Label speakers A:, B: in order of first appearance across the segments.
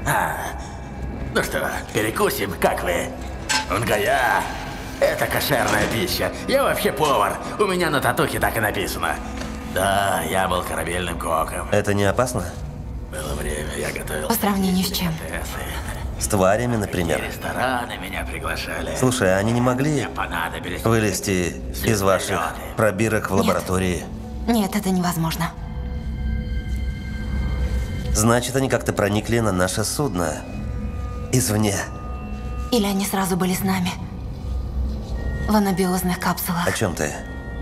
A: Ну что, перекусим, как вы? Унгая. Это кошерная пища. Я вообще повар. У меня на татухе так и написано. Да, я был корабельным коком.
B: Это не опасно?
A: Было время, я готовил.
C: По сравнению с чем?
B: С тварями, например.
A: Рестораны меня приглашали.
B: Слушай, они не могли
A: Мне понадобились
B: вылезти из ваших пробирок в лаборатории?
C: Нет, это невозможно.
B: Значит, они как-то проникли на наше судно. Извне.
C: Или они сразу были с нами. В анабиозных капсулах.
B: О чем ты?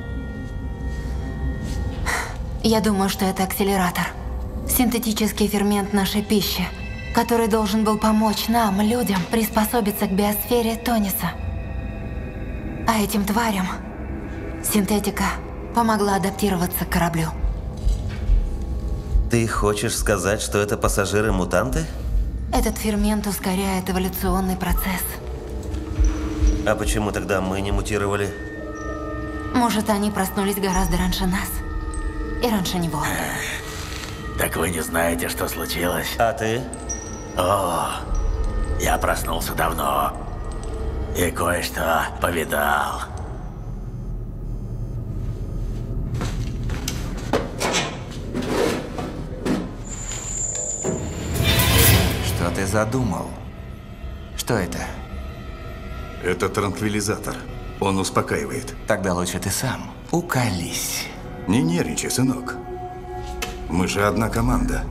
C: Я думаю, что это акселератор. Синтетический фермент нашей пищи, который должен был помочь нам, людям, приспособиться к биосфере Тониса. А этим тварям синтетика помогла адаптироваться к кораблю.
B: Ты хочешь сказать, что это пассажиры-мутанты?
C: Этот фермент ускоряет эволюционный процесс.
B: А почему тогда мы не мутировали?
C: Может, они проснулись гораздо раньше нас. И раньше него.
A: Так вы не знаете, что случилось?
B: А ты?
A: О, я проснулся давно. И кое-что повидал.
D: Что ты задумал? Что это?
E: Это транквилизатор. Он успокаивает.
D: Тогда лучше ты сам уколись.
E: Не нервничай, сынок. Мы же одна команда.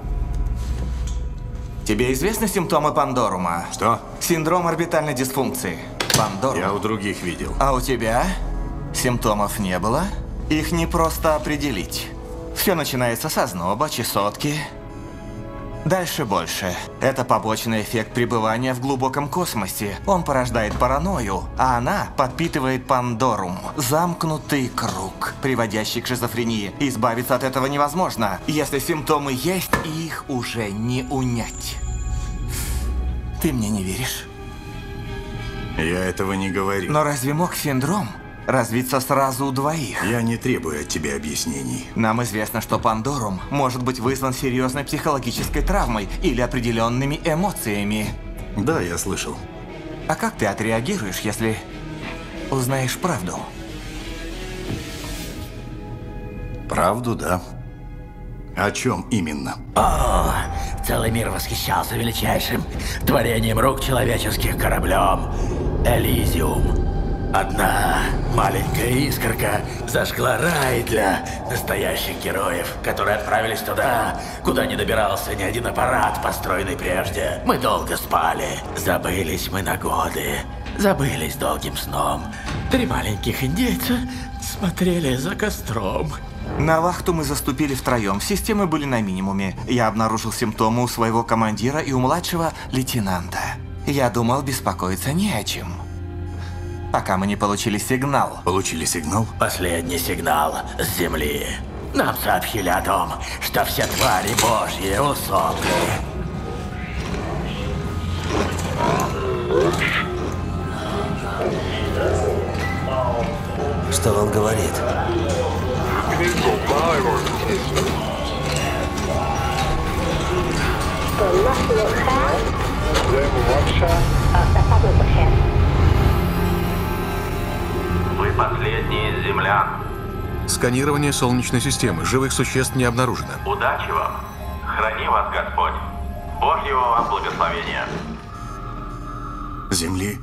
D: Тебе известны симптомы Пандорума?
E: Что?
D: Синдром орбитальной дисфункции. Пандорум.
E: Я у других видел.
D: А у тебя? Симптомов не было? Их не просто определить. Все начинается с озноба, чесотки. Дальше больше. Это побочный эффект пребывания в глубоком космосе. Он порождает паранойю, а она подпитывает Пандорум. Замкнутый круг, приводящий к шизофрении. Избавиться от этого невозможно. Если симптомы есть, их уже не унять. Ты мне не веришь?
E: Я этого не говорил.
D: Но разве мог синдром развиться сразу у двоих?
E: Я не требую от тебя объяснений.
D: Нам известно, что Пандорум может быть вызван серьезной психологической травмой или определенными эмоциями.
E: Да, я слышал.
D: А как ты отреагируешь, если узнаешь правду?
E: Правду, да. О чем именно?
A: О, целый мир восхищался величайшим творением рук человеческих кораблем Элизиум. Одна маленькая искорка зажгла рай для настоящих героев, которые отправились туда, куда не добирался ни один аппарат, построенный прежде. Мы долго спали, забылись мы на годы, забылись долгим сном. 3 маленьких индейца смотрели за костром.
D: На вахту мы заступили втроем, системы были на минимуме. Я обнаружил симптомы у своего командира и у младшего лейтенанта. Я думал, беспокоиться не о чем. Пока мы не получили сигнал.
E: Получили сигнал?
A: Последний сигнал с Земли. Нам сообщили о том, что все твари Божьи усопли.
B: Что он говорит?
F: Вы последние из землян.
G: Сканирование Солнечной системы. Живых существ не обнаружено.
F: Удачи вам. Храни вас Господь. Божьего вам благословения.
E: Земли?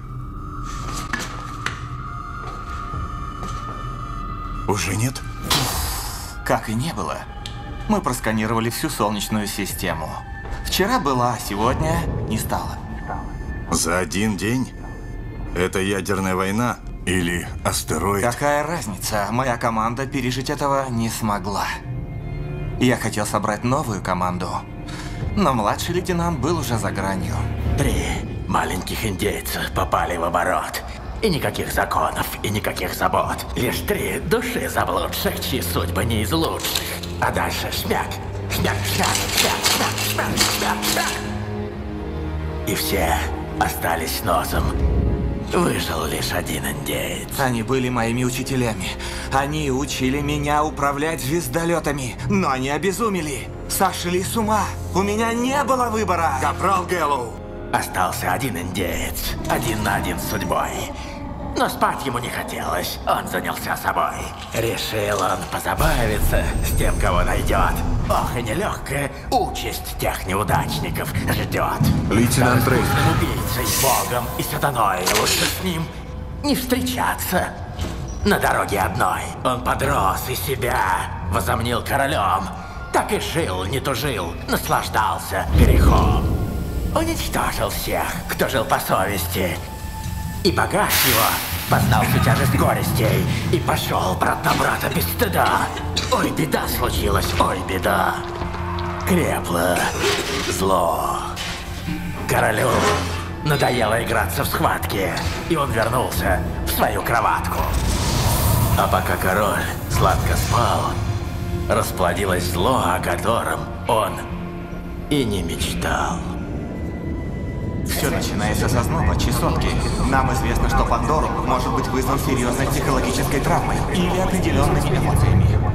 E: Уже нет?
D: Как и не было. Мы просканировали всю Солнечную систему. Вчера была, а сегодня не стало.
E: За один день? Это ядерная война? Или астероид?
D: Какая разница? Моя команда пережить этого не смогла. Я хотел собрать новую команду, но младший лейтенант был уже за гранью.
A: 3 маленьких индейца попали в оборот. И никаких законов, и никаких забот. Лишь 3 души заблудших, чьи судьбы не из лучших. А дальше шмяк, шмяк, шмяк, шмяк, шмяк, шмяк, шмяк, шмяк. И все остались с носом. Выжил лишь один индеец.
D: Они были моими учителями. Они учили меня управлять звездолетами. Но они обезумели. сошли с ума! У меня не было выбора!
E: Капрал Гэллоу!
A: Остался один индеец, 1 на 1 с судьбой. Но спать ему не хотелось, он занялся собой. Решил он позабавиться с тем, кого найдет. Ох, и нелегкая участь тех неудачников ждет.
G: Лейтенант Рейд.
A: Убийцей, богом и сатаной лучше с ним не встречаться. На дороге одной он подрос и себя возомнил королем. Так и жил, не тужил, наслаждался грехом. Уничтожил всех, кто жил по совести. И богат его познал всю тяжесть горестей. И пошел брат на брата без стыда. Ой, беда случилась, ой, беда. Крепло зло. Королю надоело играться в схватке, и он вернулся в свою кроватку. А пока король сладко спал, расплодилось зло, о котором он и не мечтал.
D: Все начинается со сноба, чесотки. Нам известно, что Пандору может быть вызван серьезной психологической травмой или определенными эмоциями.